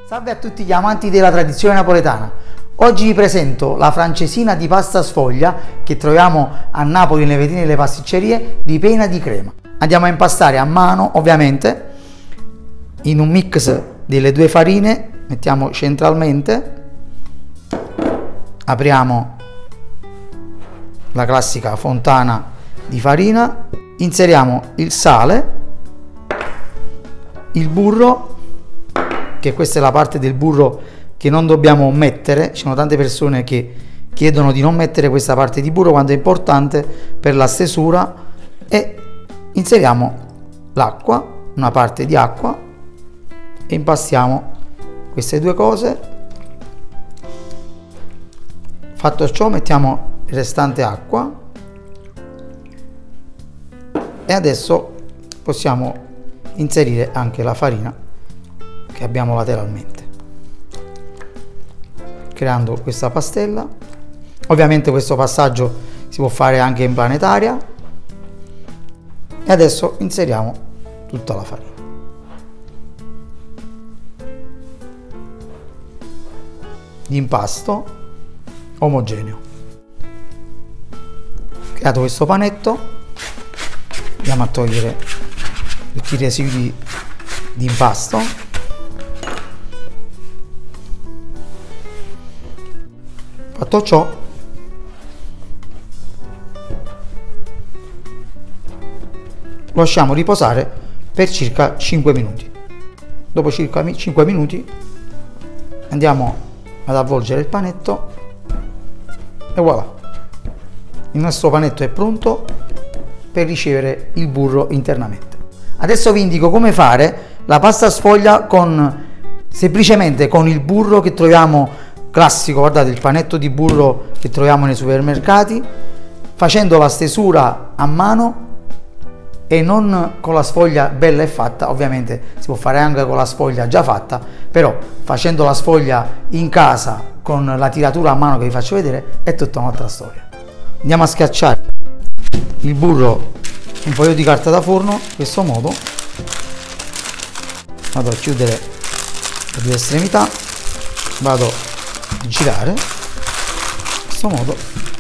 Salve a tutti gli amanti della tradizione napoletana. Oggi vi presento la francesina di pasta sfoglia che troviamo a Napoli nelle vetrine delle pasticcerie, ripiena di crema. Andiamo a impastare a mano, ovviamente, in un mix delle due farine. Mettiamo centralmente, apriamo la classica fontana di farina, inseriamo il sale, il burro, che questa è la parte del burro che non dobbiamo mettere. Ci sono tante persone che chiedono di non mettere questa parte di burro quando è importante per la stesura, e inseriamo l'acqua, una parte di acqua, e impastiamo queste due cose. Fatto ciò, mettiamo il restante acqua e adesso possiamo inserire anche la farina che abbiamo lateralmente, creando questa pastella. Ovviamente questo passaggio si può fare anche in planetaria. E adesso inseriamo tutta la farina. L'impasto omogeneo. Creato questo panetto, andiamo a togliere tutti i residui di impasto. Fatto ciò, lo lasciamo riposare per circa 5 minuti. Dopo circa 5 minuti andiamo ad avvolgere il panetto e voilà, il nostro panetto è pronto per ricevere il burro internamente. Adesso vi indico come fare la pasta sfoglia semplicemente con il burro che troviamo classico. Guardate, il panetto di burro che troviamo nei supermercati, facendo la stesura a mano e non con la sfoglia bella e fatta. Ovviamente si può fare anche con la sfoglia già fatta, però facendo la sfoglia in casa con la tiratura a mano che vi faccio vedere è tutta un'altra storia. Andiamo a schiacciare il burro un foglio di carta da forno, in questo modo. Vado a chiudere le due estremità, vado a girare in questo modo.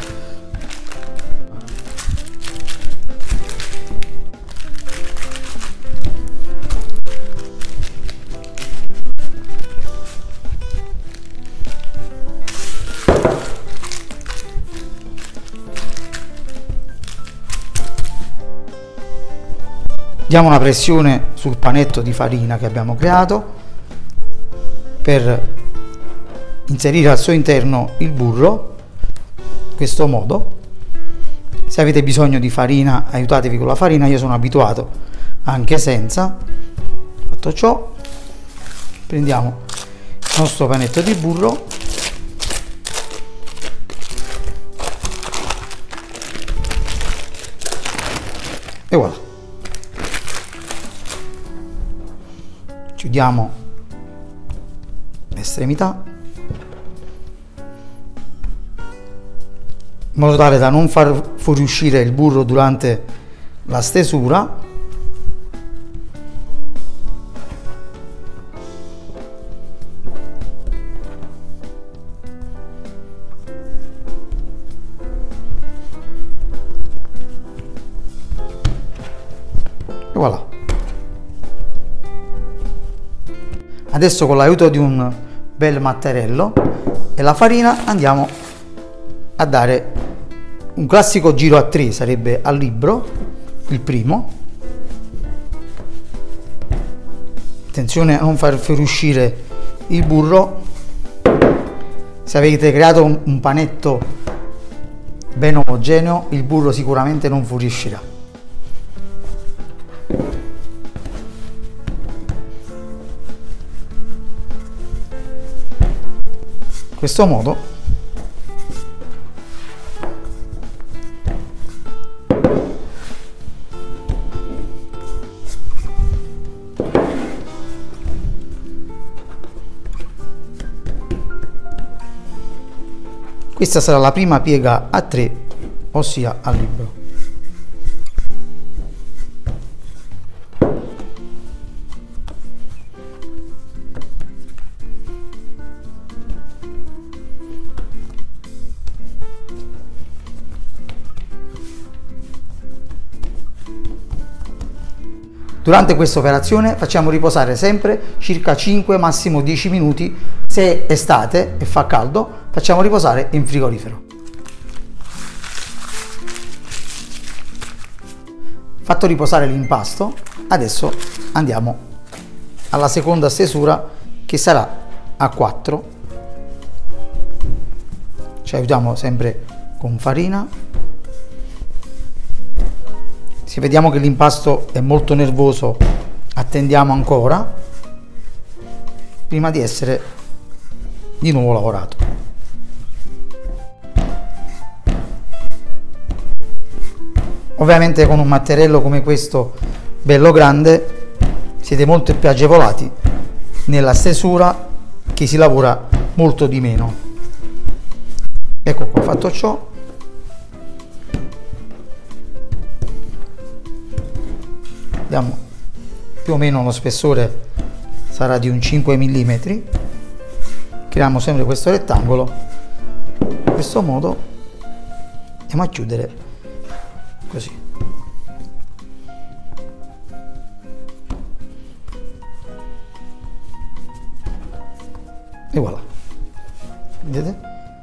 Diamo una pressione sul panetto di farina che abbiamo creato per inserire al suo interno il burro, in questo modo. Se avete bisogno di farina, aiutatevi con la farina, io sono abituato anche senza. Fatto ciò, prendiamo il nostro panetto di burro e voilà. Chiudiamo l'estremità in modo tale da non far fuoriuscire il burro durante la stesura. E voilà. Adesso con l'aiuto di un bel mattarello e la farina andiamo a dare un classico giro a 3, sarebbe al libro, il primo. Attenzione a non far fuoriuscire il burro. Se avete creato un panetto ben omogeneo, il burro sicuramente non fuoriuscirà. In questo modo questa sarà la prima piega a 3, ossia al libro. Durante questa operazione facciamo riposare sempre circa 5 massimo 10 minuti. Se è estate e fa caldo, facciamo riposare in frigorifero. Fatto riposare l'impasto, adesso andiamo alla seconda stesura, che sarà a 4. Ci aiutiamo sempre con farina. Se vediamo che l'impasto è molto nervoso, attendiamo ancora prima di essere di nuovo lavorato. Ovviamente con un mattarello come questo, bello grande, siete molto più agevolati nella stesura, che si lavora molto di meno. Ecco qua, fatto ciò, diamo più o meno lo spessore sarà di un 5 mm. Creiamo sempre questo rettangolo, in questo modo andiamo a chiudere così. E voilà, vedete?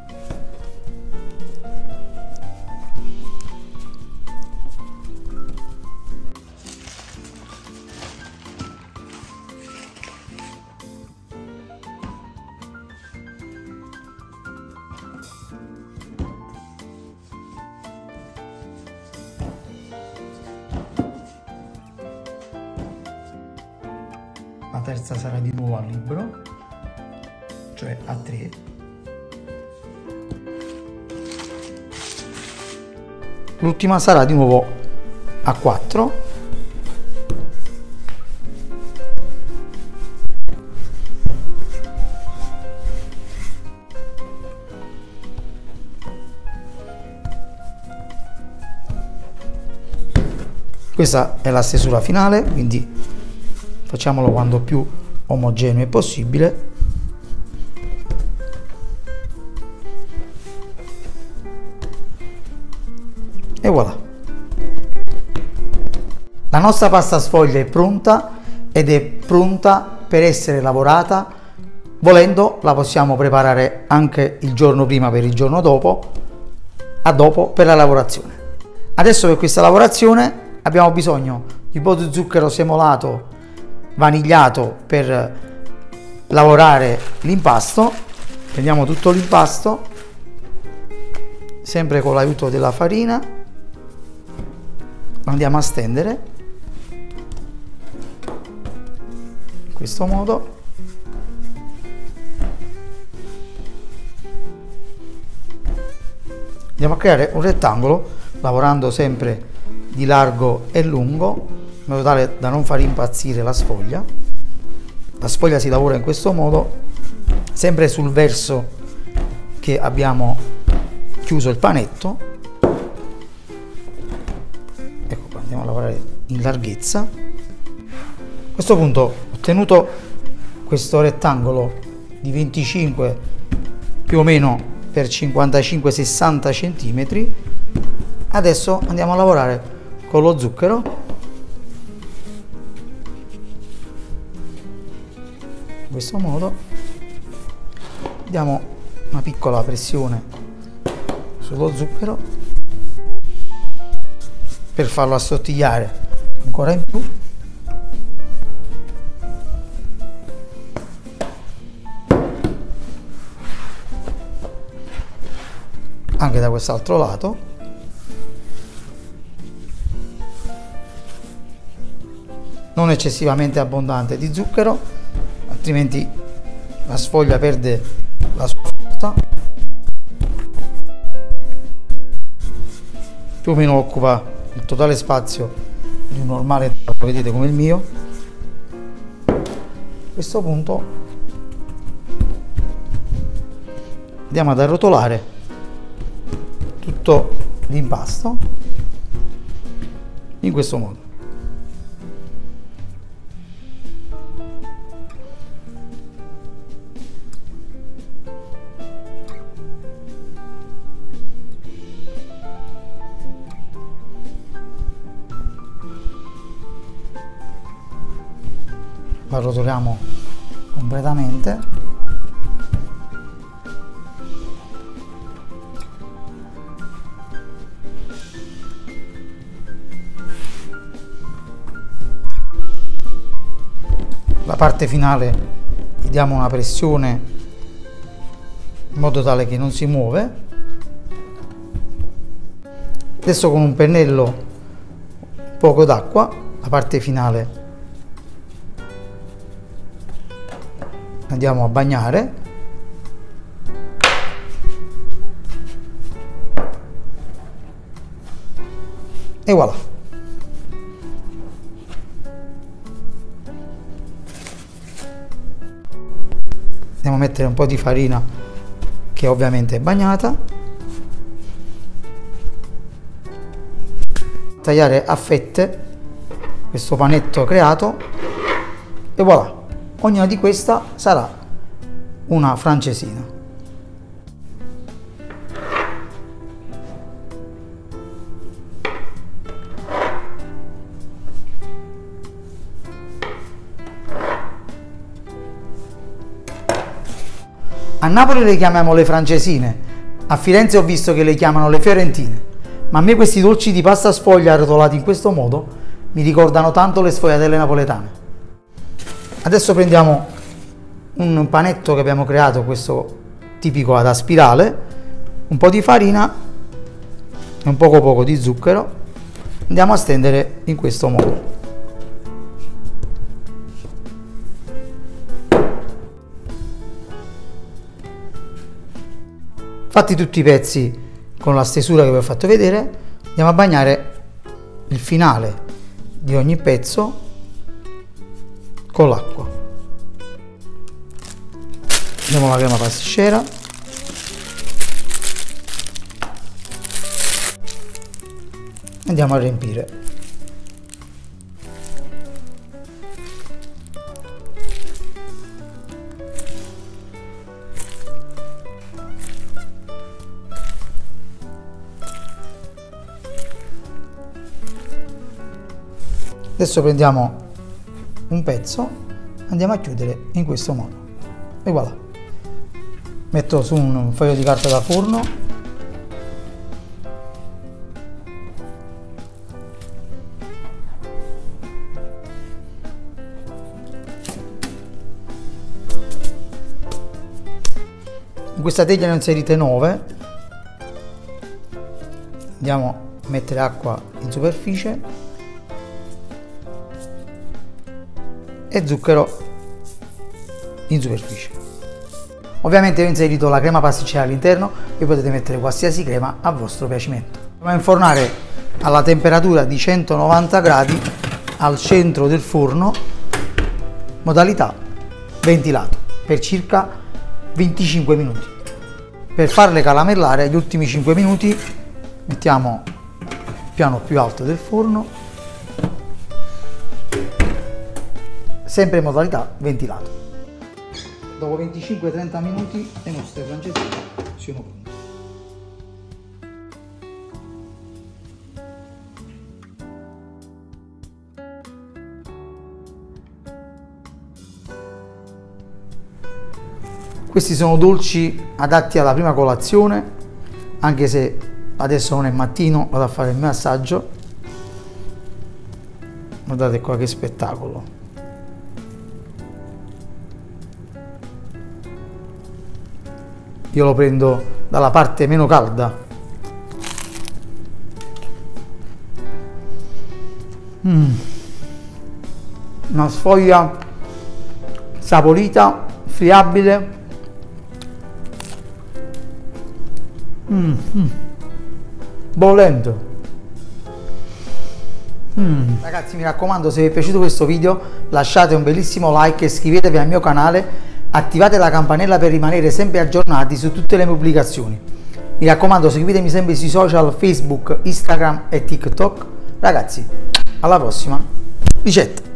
La terza sarà di nuovo al libro, cioè a 3. L'ultima sarà di nuovo a 4. Questa è la stesura finale, quindi facciamolo quanto più omogeneo possibile. E voilà. La nostra pasta sfoglia è pronta ed è pronta per essere lavorata. Volendo la possiamo preparare anche il giorno prima per il giorno dopo, a dopo per la lavorazione. Adesso per questa lavorazione abbiamo bisogno di un po' di zucchero semolato vanigliato per lavorare l'impasto. Prendiamo tutto l'impasto, sempre con l'aiuto della farina, lo andiamo a stendere in questo modo. Andiamo a creare un rettangolo lavorando sempre di largo e lungo, in modo tale da non far impazzire la sfoglia. La sfoglia si lavora in questo modo, sempre sul verso che abbiamo chiuso il panetto. Ecco qua, andiamo a lavorare in larghezza. A questo punto, ottenuto questo rettangolo di 25 più o meno per 55-60 cm, adesso andiamo a lavorare con lo zucchero. In questo modo diamo una piccola pressione sullo zucchero per farlo assottigliare ancora in più. Anche da quest'altro lato. Non eccessivamente abbondante di zucchero, altrimenti la sfoglia perde la sua forza. Più o meno occupa il totale spazio di un normale tavolo, vedete, come il mio. A questo punto andiamo ad arrotolare tutto l'impasto in questo modo. lo arrotoliamo completamente. La parte finale gli diamo una pressione in modo tale che non si muove. Adesso con un pennello, poco d'acqua, la parte finale andiamo a bagnare. E voilà. Andiamo a mettere un po' di farina che ovviamente è bagnata. Tagliare a fette questo panetto creato e voilà, ognuna di questa sarà una francesina. A Napoli le chiamiamo le francesine, a Firenze ho visto che le chiamano le fiorentine. Ma a me questi dolci di pasta sfoglia arrotolati in questo modo mi ricordano tanto le sfogliatelle napoletane. Adesso prendiamo un panetto che abbiamo creato, questo tipico ad a spirale, un po' di farina e un poco di zucchero. Andiamo a stendere in questo modo. Fatti tutti i pezzi con la stesura che vi ho fatto vedere, andiamo a bagnare il finale di ogni pezzo con l'acqua. Andiamo alla crema pasticcera. Andiamo a riempire. Adesso prendiamo un pezzo, andiamo a chiudere in questo modo e voilà. Metto su un foglio di carta da forno, in questa teglia ne ho inserite 9, andiamo a mettere acqua in superficie e zucchero in superficie. Ovviamente ho inserito la crema pasticcera all'interno e potete mettere qualsiasi crema a vostro piacimento. Andiamo a infornare alla temperatura di 190 gradi al centro del forno, modalità ventilato, per circa 25 minuti. Per farle caramellare gli ultimi 5 minuti mettiamo il piano più alto del forno, sempre in modalità ventilato. Dopo 25-30 minuti le nostre francesine sono pronte. Questi sono dolci adatti alla prima colazione, anche se adesso non è mattino, vado a fare il mio assaggio. Guardate qua che spettacolo! Io lo prendo dalla parte meno calda. Una sfoglia saporita, friabile. Bollente. Ragazzi, mi raccomando, se vi è piaciuto questo video lasciate un bellissimo like e iscrivetevi al mio canale. Attivate la campanella per rimanere sempre aggiornati su tutte le mie pubblicazioni. Mi raccomando, seguitemi sempre sui social Facebook, Instagram e TikTok. Ragazzi, alla prossima ricetta!